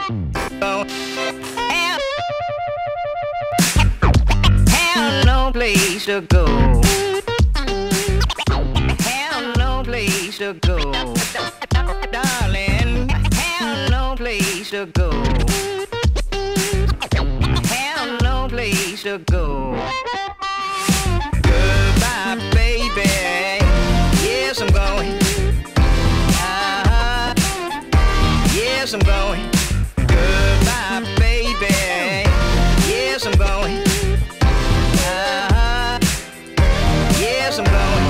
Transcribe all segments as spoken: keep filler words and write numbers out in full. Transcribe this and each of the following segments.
Have, have no place to go. Have no place to go. Darling, have no place to go. Have no place to go. Goodbye, baby. Yes, I'm going. Uh-huh. Yes, I'm going. Goodbye, baby. Yes, I'm going. Uh-huh. Yes, I'm going.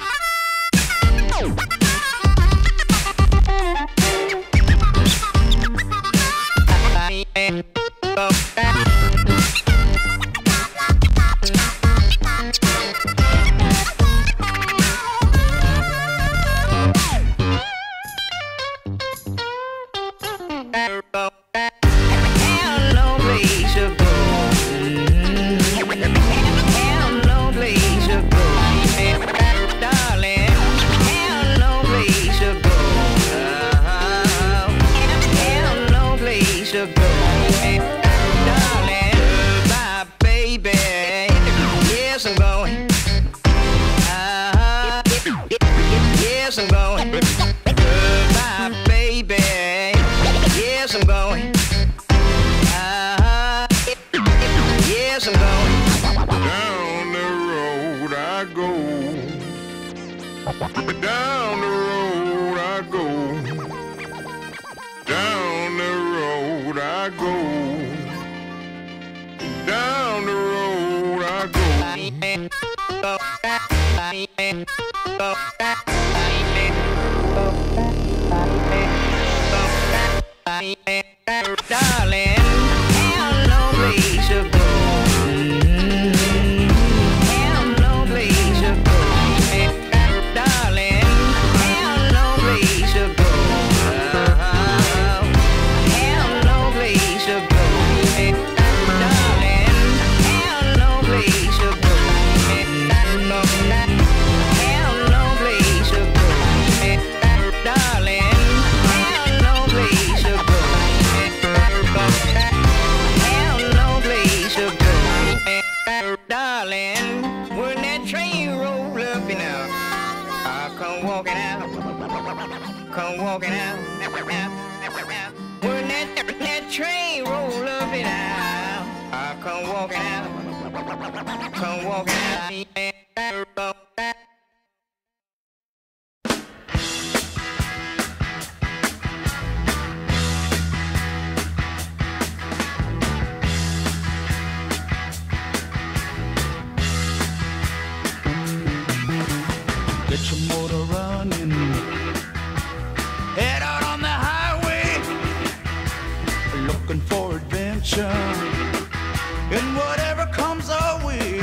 Yes, I'm going. Goodbye, baby. Yes, I'm going. Uh-huh. Yes, I'm going. Down the road I go. Down the road I go. Down the road I go. Down the road I go. Darling, have no place to go. Have no place to go. Darling, have no place to go. Have no place to go. Darling, have no place to go. Have no place to go. Darling, have no place to go. Darling, when that train roll up and out, I come walking out, come walking out. When that, that train roll up and out, I come walking out, come walking out. Get your motor running, head out on the highway, looking for adventure, and whatever comes our way.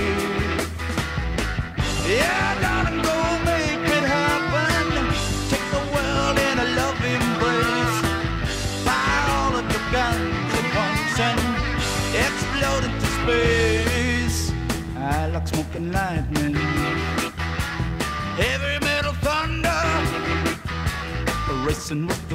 Yeah, darling, go make it happen. Take the world in a loving embrace. Fire all of your guns at once and explode into space. I like smoking lightning, heavy metal thunder, racing with